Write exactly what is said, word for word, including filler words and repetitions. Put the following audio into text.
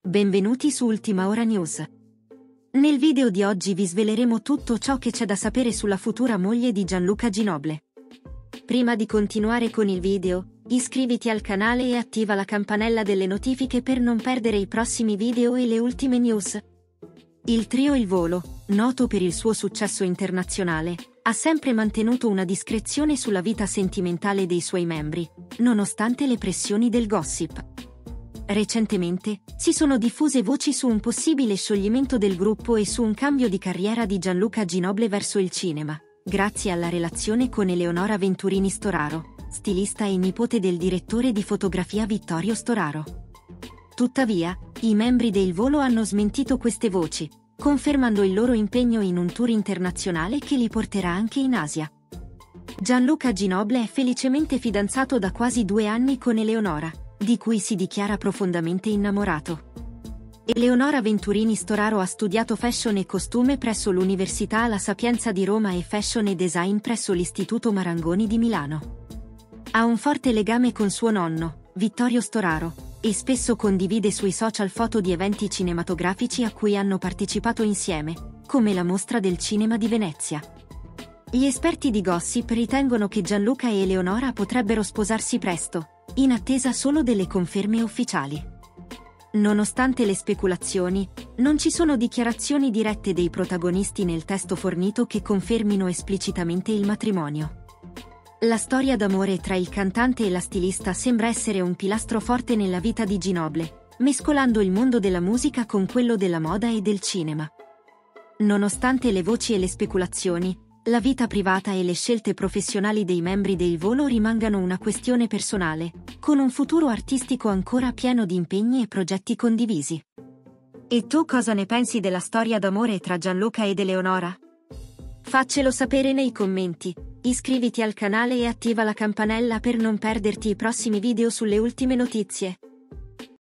Benvenuti su Ultima Ora News. Nel video di oggi vi sveleremo tutto ciò che c'è da sapere sulla futura moglie di Gianluca Ginoble. Prima di continuare con il video, iscriviti al canale e attiva la campanella delle notifiche per non perdere i prossimi video e le ultime news. Il trio Il Volo, noto per il suo successo internazionale, ha sempre mantenuto una discrezione sulla vita sentimentale dei suoi membri, nonostante le pressioni del gossip. Recentemente, si sono diffuse voci su un possibile scioglimento del gruppo e su un cambio di carriera di Gianluca Ginoble verso il cinema, grazie alla relazione con Eleonora Venturini Storaro, stilista e nipote del direttore di fotografia Vittorio Storaro. Tuttavia, i membri del Volo hanno smentito queste voci, confermando il loro impegno in un tour internazionale che li porterà anche in Asia. Gianluca Ginoble è felicemente fidanzato da quasi due anni con Eleonora, di cui si dichiara profondamente innamorato. Eleonora Venturini Storaro ha studiato fashion e costume presso l'Università La Sapienza di Roma e fashion e design presso l'Istituto Marangoni di Milano. Ha un forte legame con suo nonno, Vittorio Storaro, e spesso condivide sui social foto di eventi cinematografici a cui hanno partecipato insieme, come la Mostra del Cinema di Venezia. Gli esperti di gossip ritengono che Gianluca e Eleonora potrebbero sposarsi presto, in attesa solo delle conferme ufficiali. Nonostante le speculazioni, non ci sono dichiarazioni dirette dei protagonisti nel testo fornito che confermino esplicitamente il matrimonio. La storia d'amore tra il cantante e la stilista sembra essere un pilastro forte nella vita di Ginoble, mescolando il mondo della musica con quello della moda e del cinema. Nonostante le voci e le speculazioni, la vita privata e le scelte professionali dei membri del Volo rimangano una questione personale, con un futuro artistico ancora pieno di impegni e progetti condivisi. E tu cosa ne pensi della storia d'amore tra Gianluca ed Eleonora? Faccelo sapere nei commenti, iscriviti al canale e attiva la campanella per non perderti i prossimi video sulle ultime notizie.